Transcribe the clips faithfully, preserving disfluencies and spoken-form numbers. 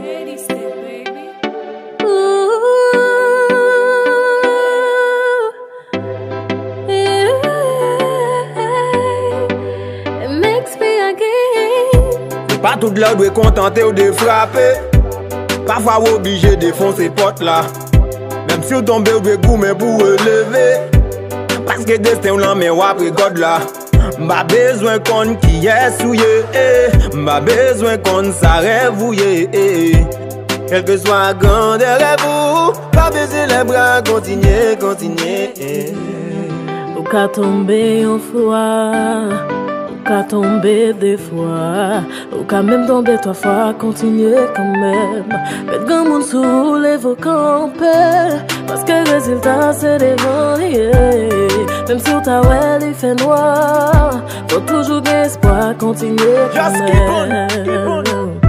Pas tout le monde contenté ou de frapper. Parfois obligé de foncer porte là. Même si vous tombez ou de goumer pour relever. Parce que destin ou l'en met ou après God là. M'a besoin qu'on qui est souillé. M'a besoin qu'on s'arrête vouillé. Quel que soit la grandeur et vous, pas baisser les bras, continuez, continuez. Ou qu'à tomber en froid, ou qu'à tomber des fois, ou qu'à même tomber trois fois, continuez quand même. Mettre grand monde sous les vos campés, parce que le résultat c'est devant, yeah. Même si t'as ouais, il fait noir, faut toujours bien espoir, continuer quand Just même. keep on, keep on.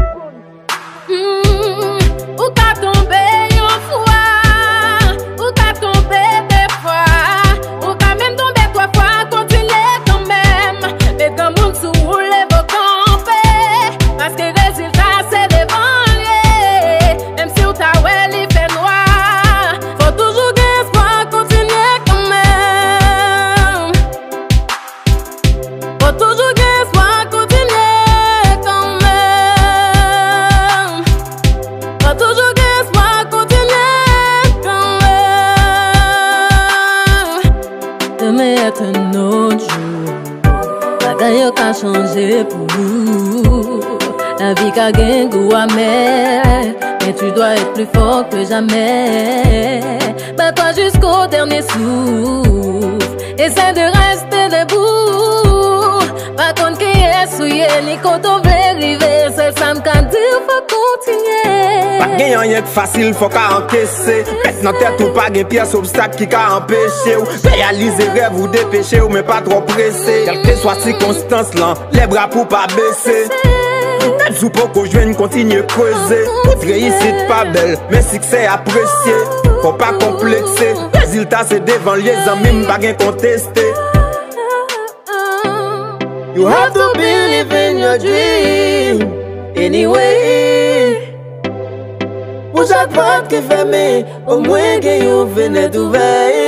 Demain est un autre jour, la gagne qu'a changé pour nous. La vie qu'a gagné goût amer, mais tu dois être plus fort que jamais. Bats-toi jusqu'au dernier souffle, essaie de rester debout. Pas contre qui est souillé, ni quand on veut arriver, c'est ça m'qu'a dit, faut continuer. Pas gagnant rien que facile, faut qu'à encaisser. Pète dans tête ou pas gagne pièce obstacle qui qu'a empêché ou réaliser rêve ou dépêcher ou mais pas trop pressé. Quelle que soit circonstance là, les bras pour pas baisser. Même sous pour qu'on joigne, continue creuser. Toute réussite pas belle, mais succès apprécié. Faut pas complexer, résultat c'est devant les amis, pas gain contester. You have to believe in your dream anyway. Pour chaque porte qui est fermée, au moins qu'il y ait une fenêtre ouverte.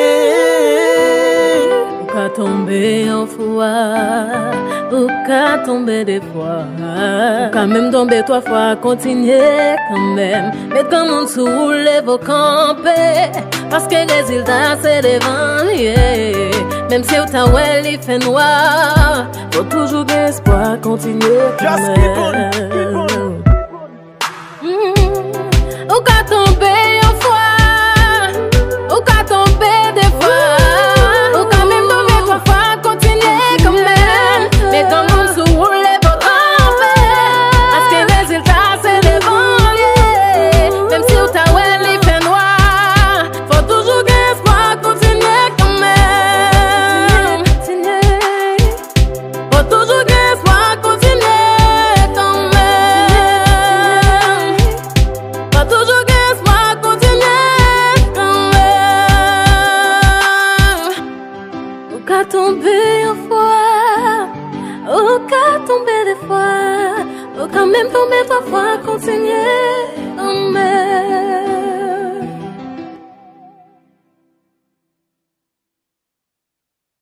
Ou qu'à tomber en froid, ou qu'à tomber des fois, ou qu'à même tomber trois fois, continuer quand même. Mais comme on soulève vos campés, parce que les résultats c'est devant, yeah. Même si au temps il fait noir, faut toujours bien espoir, continuer quand Just même. keep on, keep on. Mm. Ou qu'à tomber en froid, ou qu'à tomber des fois, ou qu'à même tomber trois fois, continuer quand même. Mais comme on soulève vos campés, parce que les résultats c'est devant, yeah. Même si au temps il fait noir, faut toujours bien espoir, continuer quand même. Faut toujours bien espoir, continuer quand même. Faut toujours bien espoir, continuer quand même. Ou qu'à tomber en fois, ou qu'à tomber des fois, ou quand même tomber trois fois, continuer quand même.